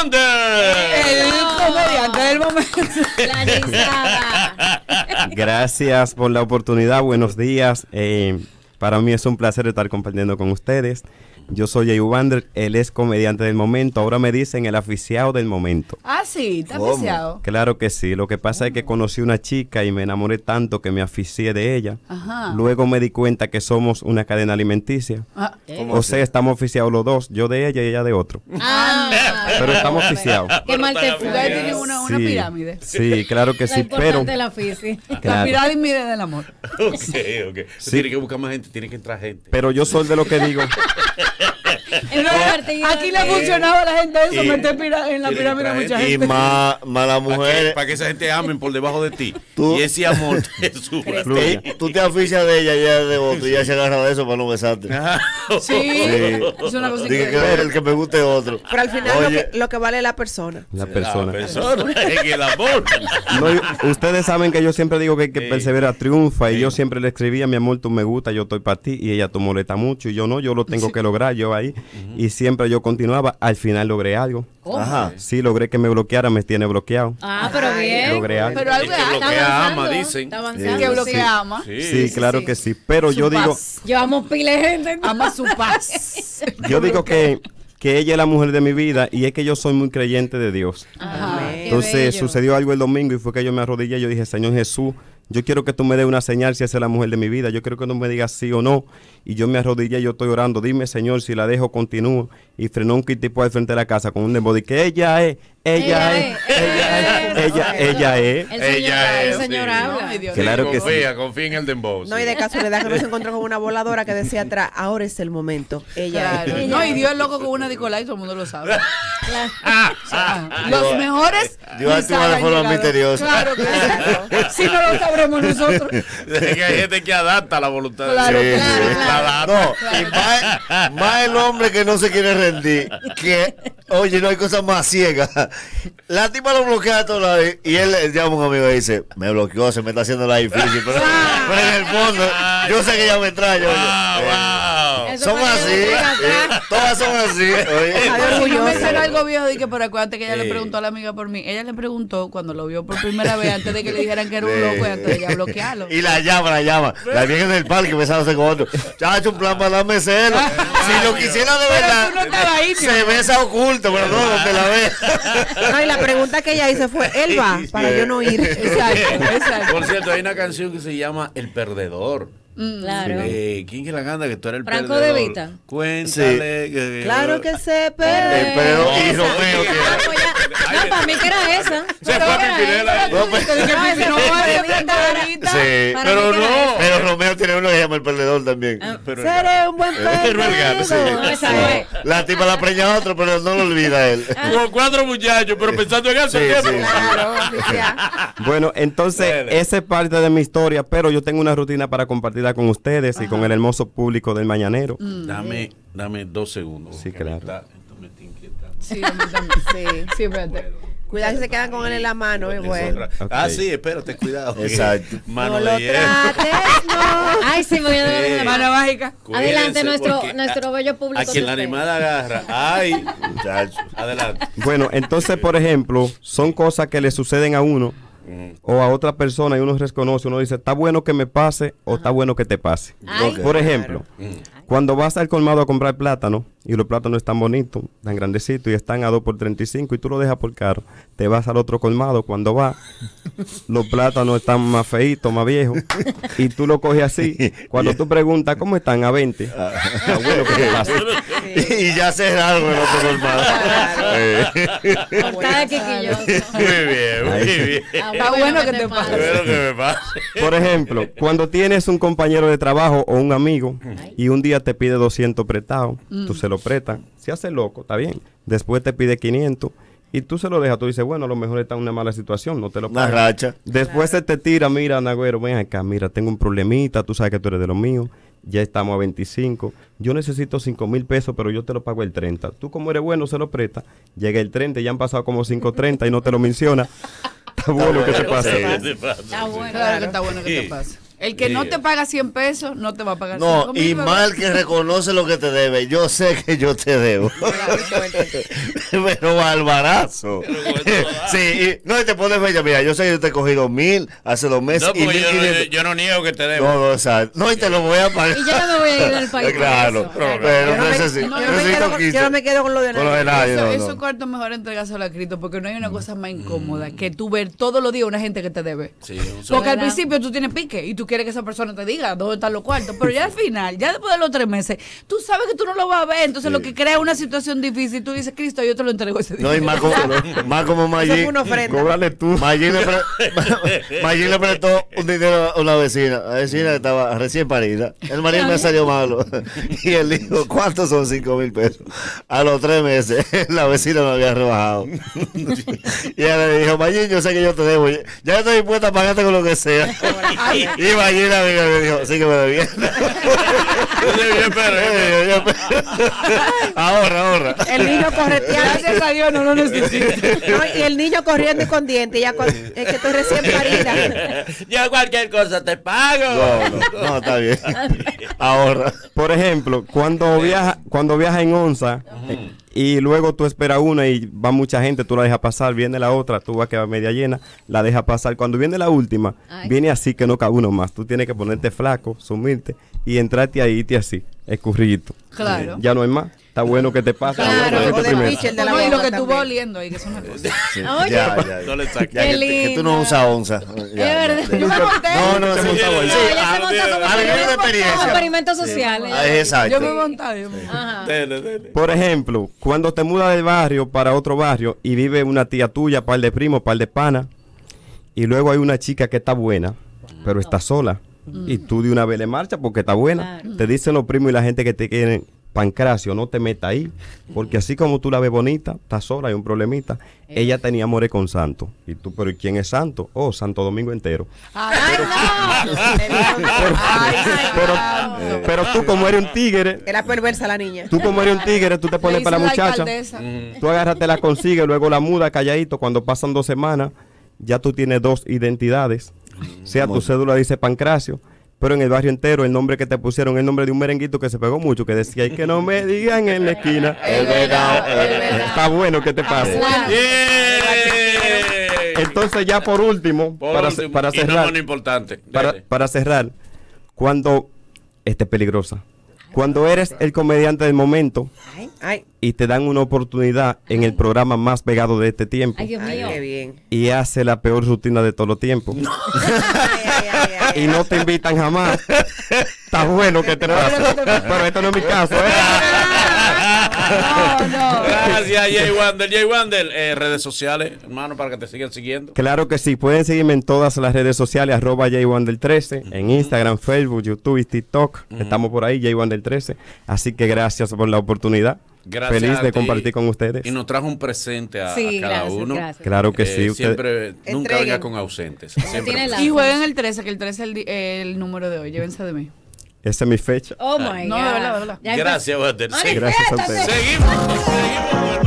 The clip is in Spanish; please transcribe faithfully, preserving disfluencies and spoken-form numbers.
Wander. El comediante del momento. La risada. Gracias por la oportunidad, buenos días. Eh, para mí es un placer estar compartiendo con ustedes. Yo soy Jay Wander, él es comediante del momento. Ahora me dicen el aficiado del momento. Ah, sí, ¿está ¿Cómo? aficiado? Claro que sí. Lo que pasa es que conocí una chica y me enamoré tanto que me aficié de ella. Ajá. Luego me di cuenta que somos una cadena alimenticia. Ah, O sea, estamos oficiados los dos, yo de ella y ella de otro. Ah, Pero estamos oficiados. qué mal te fue. Ustedes tienen una, una Sí, pirámide. Sí, claro que Lo sí, importante pero de la fisi. La claro. pirámide del amor. Ok, ok. Sí. Tiene que buscar más gente, tiene que entrar gente. pero yo soy de lo que digo. El partido Aquí le de- funcionaba a la gente eso, Y- meter pira- en la tiene pirámide a que mucha traer- Y gente. más, más las Para que, mujeres. pa' que esa gente amen por debajo de ti. Tú- Y ese amor te sube. Fluye. Eh, Tú te aficias de ella y ella de otro y ella se agarra de eso para no besarte. Sí, es una cosa Dije que increíble. el que me guste otro. Pero al final lo Oye. que, lo que vale es la persona. La La persona. persona, en el amor. No, y ustedes saben que yo siempre digo que el que Sí. persevera triunfa y Sí. yo siempre le escribía, mi amor, tú me gusta, yo estoy para ti y ella tú molesta mucho y yo no, yo lo tengo que lograr, yo ahí. Y siempre yo continuaba, al final logré algo. ¿Cómo? Ajá. Sí, logré que me bloqueara, me tiene bloqueado. Ah, pero bien. Logré algo. Pero algo Es que es lo Está que avanzando, ama, dicen. Está Sí. avanzando. que lo sí. que ama. Sí, Sí, claro sí. que sí, pero Su yo digo, paz. Llevamos pile de gente. Ama su paz. yo digo que, que ella es la mujer de mi vida y es que yo soy muy creyente de Dios. Ajá. Qué Entonces bello. sucedió algo el domingo y fue que yo me arrodillé y yo dije, Señor Jesús, yo quiero que tú me des una señal si esa es la mujer de mi vida. Yo quiero que tú me digas sí o no. Y yo me arrodillé y yo estoy orando. Dime, Señor, si la dejo, continúo. Y frenó un tipo al frente de la casa con un dembow. Y que ella es, ella, es, ella es, ella, ella es. El señor, Ella el es, señor sí. habla. Ay, Dios. Claro que sí. confía, confía en el dembow. No, sí. y de casualidad que nos encontró con una voladora que decía atrás, ahora es el momento. Ella Claro. es. No, y Dios es loco con una Nicolás y todo el mundo lo sabe. Claro. O sea, los mejores Dios actúa de mensajes forma han llegado. misteriosa. Claro que sí. Si no lo sabremos nosotros. Es que hay gente que adapta la voluntad Claro, de Dios. claro, La claro. adapta. No, y más, más el hombre que no se quiere rendir. Que, oye, no hay cosa más ciega. La tipa lo bloquea todo la vez y él le llama a un amigo y dice, me bloqueó, se me está haciendo la difícil. Pero, pero en el fondo, yo sé que ella me trae. Yo, Ah, eh, wow. Eso Son para que así, no diga eh, atrás. todas son así. Oye. Está Si no orgullosa. menciona algo viejo, dije, pero acuérdate que ella le Sí. preguntó a la amiga por mí. Ella le preguntó cuando lo vio por primera vez, antes de que le dijeran que era un Sí. loco y antes de ella bloquearlo. Y la llama, la llama. La vieja en el parque besándose con otro. Chacho, un plan para darme celo. Si lo quisiera de Pero verdad, tú no estabas ahí, mi se amor. besa oculto, pero no donde la ve. No, y la pregunta que ella hizo fue, él va, para yo no ir. Exacto, exacto. Por cierto, hay una canción que se llama El Perdedor. Claro. Eh, ¿Quién que la canta? Que tú eres el Franco perdedor. De Vita. Cuéntale. que- Claro que se El pierde. perdedor y Esa. Romeo que- Ah, pues ya. No, para mí que era esa. Se Para fue mí que era Pimpinela. esa. No, pues- Te dije, No, Pipi, ese no fue vale, Pimpinela. esta ahorita. Sí. Para Pero mí que era no. esa. Pero Romeo tiene uno que se llama el perdedor también. Pero Seré un buen Pero el gato, sí. perdedor. No, esa no es. La tipa la preña a otro, pero no lo olvida a él. Con cuatro muchachos, pero pensando en eso. Sí, tiempo. sí. Claro, oficial. Bueno, entonces, Dale. esa es parte de mi historia, pero yo tengo una rutina para compartirla con ustedes y con el hermoso público del Mañanero. Dame, dame dos segundos. Sí, que claro. me está- esto me está inquietando. Sí, a mí también. Sí. Sí, espérate. Cuidado si se quedan con él en la mano, es Es bueno. otra- Ok. Ah, sí, espérate, cuidado. Exacto. Mano No de lo hierro. trates, no. Ay, sí, me voy a dar una Sí. Mano mágica. Adelante, Cuídense, nuestro, porque nuestro bello público. a quien la de usted. animada agarra. Ay, Muchacho. adelante. Bueno, entonces, por ejemplo, son cosas que le suceden a uno o a otra persona y uno reconoce, uno dice, está bueno que me pase o está bueno que te pase. Ay, Por ejemplo, Mm. cuando vas al colmado a comprar plátano y los plátanos están bonitos, tan grandecitos y están a dos por treinta y cinco y tú lo dejas por caro, te vas al otro colmado, cuando vas, los plátanos están más feitos, más viejos y tú lo coges así. Cuando tú preguntas, ¿cómo están? A veinte. Está bueno que te pase. Y ya cerraron el otro colmado. Eh. Portada quisquillosa. Muy bien, muy bien. Ah, Está bueno que te pase. Espero que me pase. Por ejemplo, cuando tienes un compañero de trabajo o un amigo y un día te pide doscientos prestados, tú se lo prestas, se hace loco, está bien. Después te pide quinientos y tú se lo dejas, tú dices, bueno, a lo mejor está en una mala situación, no te lo Una pagas. racha. Después se te tira, mira, Nagüero, ven acá, mira, tengo un problemita, tú sabes que tú eres de los míos, ya estamos a veinticinco, yo necesito cinco mil pesos, pero yo te lo pago el treinta. Tú como eres bueno, se lo presta, llega el treinta y ya han pasado como cinco treinta y no te lo menciona. Está bueno que te pase. Sí, te pasa, Está sí. bueno. Claro que está bueno que te Sí. pase. El que no Sí. te paga cien pesos, no te va a pagar No, cinco mil, y bebé. mal que reconoce lo que te debe. Yo sé que yo te debo. Pero barbarazo. Sí, y, no, y te pones fecha. Mira, yo sé que yo te he cogido mil hace dos meses. No, y porque mil yo, no, quinientos. yo no niego que te debo. No, no, o sea, no, y te lo voy a pagar. Y yo no me voy a ir del país por Claro, eso. pero Yo no me- necesito, yo no me necesito quedo con- quince. yo no me quedo con lo de Con lo de nadie. nadie, Eso, no, eso no. es cuarto mejor entregárselo a Cristo, porque no hay una cosa más incómoda que tú ver todos los días una gente que te debe. Sí, Porque al ¿Verdad? principio tú tienes pique y tú quieres que esa persona te diga dónde están los cuartos, pero ya al final, ya después de los tres meses, tú sabes que tú no lo vas a ver, entonces lo que crea una situación difícil, tú dices, Cristo, yo te lo entrego ese día. No, y más como, más como Eso fue Maggi. una ofrenda. Cóbrale tú. Maggi le, pre- Maggi le prestó un dinero a una vecina. La vecina que estaba recién parida. El marido me salió malo. Y él dijo, ¿cuántos son cinco mil pesos? A los tres meses, la vecina me había rebajado. Y ella le dijo, Maggi, yo sé que yo te debo. Ya estoy dispuesta a pagarte con lo que sea. Y Maggi, la amiga, me dijo, sí que me debiendo. Yo espero, yo espero. Ahorra, ahorra. El niño correteando. Gracias a Dios no lo necesito. No, y el niño corriendo y con dientes. Ya con- es que estoy recién parida. Yo cualquier cosa te pago. No, no, no, está bien. Ahorra. Por ejemplo, cuando viaja, cuando viaja en onza eh, y luego tú esperas una y va mucha gente, tú la dejas pasar, viene la otra, tú vas que va media llena, la dejas pasar. Cuando viene la última, Ay. viene así que no cabe uno más. Tú tienes que ponerte flaco, sumirte y entrarte ahí, irte así, escurridito. Claro. Ya no hay más. Está bueno que te pase. Claro. Ahora, O este del primero. pitcher de la No, y lo guagua que tú también. vas oliendo ahí, que es una cosa. Sí, Oye. ya, ya, No le ya. saques. Ya, que, Qué que tú no linda. usas onza. Ya, Es verdad. Yo me monté. No, no, sí, Sí, sí, No, ella se Ah, monta como a nivel de como experiencia. experimento social. Ah, ella. exacto. Yo me monté. yo me monté. Ajá. Dele, dele. Por ejemplo, cuando te mudas del barrio para otro barrio y vive una tía tuya, par de primos, par de pana, y luego hay una chica que está buena, pero está sola, y tú de una vez le marchas porque está buena, Claro. te dicen los primos y la gente que te quieren, Pancracio, no te metas ahí, porque así como tú la ves bonita, está sola, hay un problemita. Ella tenía amores con Santo. Y tú, pero ¿y quién es Santo? Oh, Santo Domingo entero. Ay, no. Pero, pero tú como eres un tigre, Era perversa la niña. tú como eres un tigre, tú te pones Le para la hice muchacha. alcaldesa. Tú agarras, te la consigues, luego la muda calladito. Cuando pasan dos semanas, ya tú tienes dos identidades. O sea, tu cédula dice Pancracio, pero en el barrio entero el nombre que te pusieron es el nombre de un merenguito que se pegó mucho, que decía, y que no me digan en la esquina. El venado, el venado. Está bueno que te pase. Claro. Yeah. Entonces ya por último, Por para, último, para y no cerrar, menos importante. para, Dele. para cerrar, cuando, este es peligrosa, cuando eres el comediante del momento Ay, ay, y te dan una oportunidad en el programa más pegado de este tiempo, Ay, Dios ay, mío. qué bien. y hace la peor rutina de todos los tiempos Ay, ay, ay, ay, y no te invitan jamás, está bueno que te pase. Pero esto no es mi caso, ¿eh? No, no. Gracias, Jay Wander. Jay Wander, eh, redes sociales, hermano, para que te sigan siguiendo. Claro que sí, pueden seguirme en todas las redes sociales, arroba Jay Wander trece, en Instagram, Facebook, YouTube y TikTok. Estamos por ahí, Jay Wander trece. Así que gracias por la oportunidad. Gracias Feliz a de ti. compartir con ustedes. Y nos trajo un presente a, Sí, a cada gracias, uno. gracias. Claro que Eh, sí. usted- Siempre, nunca Entreguen. venga con ausentes. Siempre. tiene la- Y jueguen el trece, que el trece es el, di- el número de hoy. Llévense de mí. Esa es mi fecha. Oh my No, God. de verdad, de verdad. Ya Gracias, Wander. empezó. Gracias a ustedes. Manifiéstate. Seguimos, seguimos.